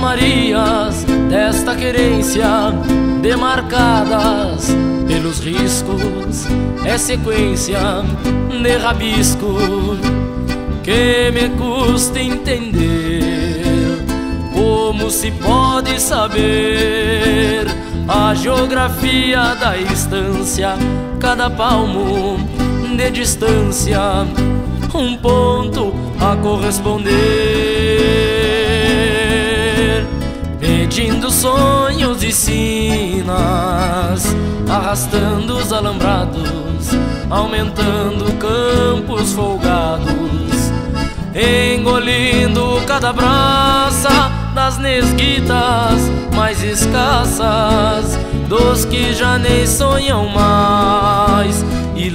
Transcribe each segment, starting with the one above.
Marias desta querência, demarcadas pelos riscos, é sequência de rabisco que me custa entender. Como se pode saber a geografia da estância, cada palmo de distância, um ponto a corresponder, pedindo sonhos e sinas, arrastando os alambrados, aumentando campos folgados, engolindo cada braça das nesguitas mais escassas, dos que já nem sonham mais, e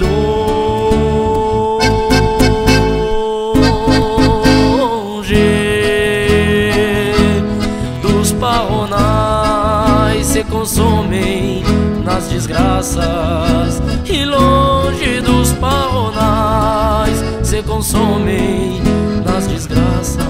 se consomem nas desgraças, e longe dos parronais se consomem nas desgraças.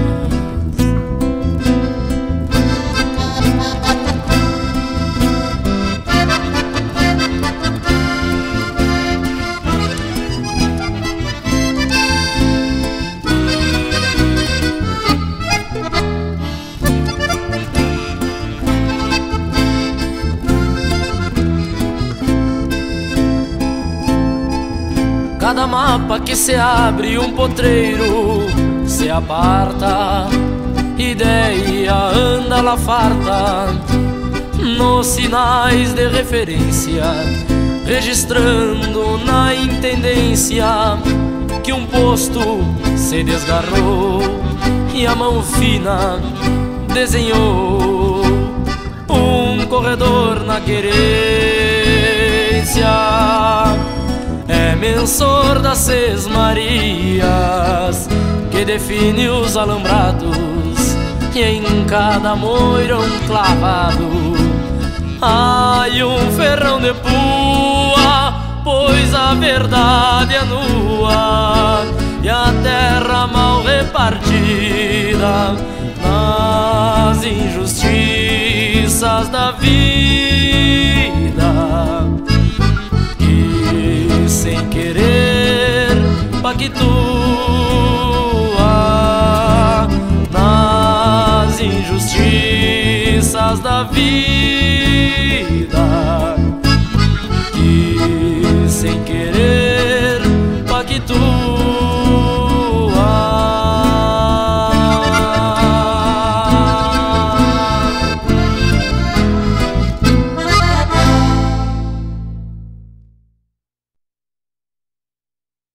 Cada mapa que se abre, um potreiro se aparta, ideia anda lá farta, nos sinais de referência, registrando na intendência que um posto se desgarrou e a mão fina desenhou um corredor na querência. É mensor das Seis Marias que define os alambrados, e em cada moirão clavado ai um ferrão de pua, pois a verdade é nua e a terra mal repartida nas injustiças da vida. Sem querer pactua nas injustiças da vida, que sem querer